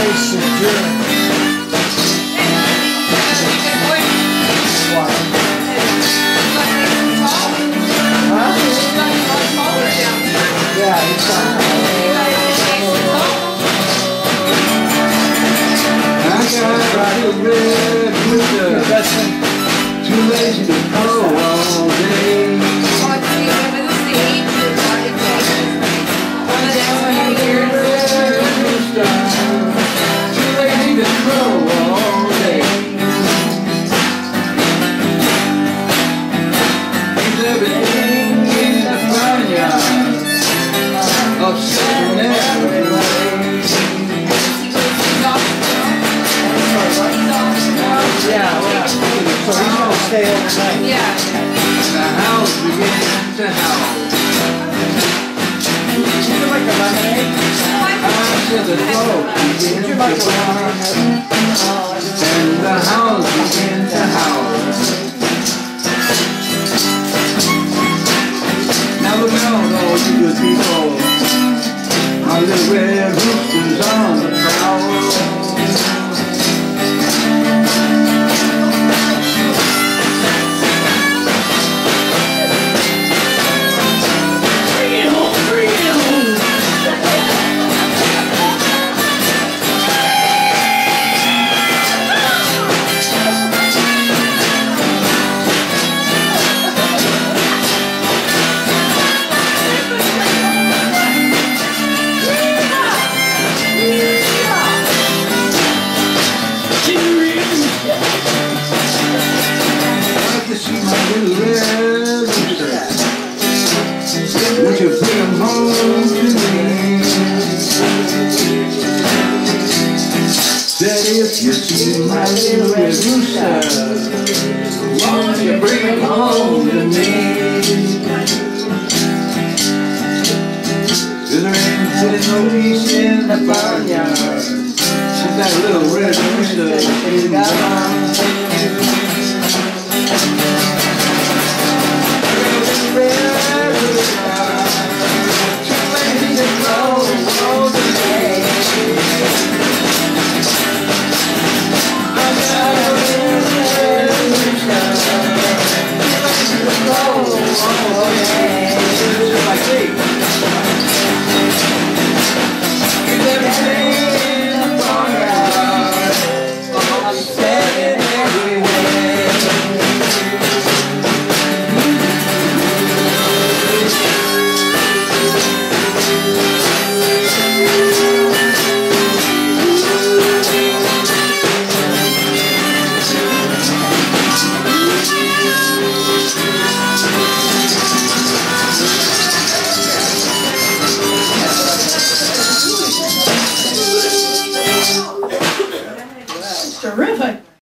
Too lazy to go all day. Stay overnight. Yeah. The house begins to howl. Would you like a lemonade? Until the smoke begins to burn, and the house begins to howl. Now look out, all you good people. Our little red rooster's on the prowl. Won't you bring him home to me? That if you see my little red rooster, won't you bring him home to me? There ain't been no peace in the barnyard since that little red rooster came down. Like me.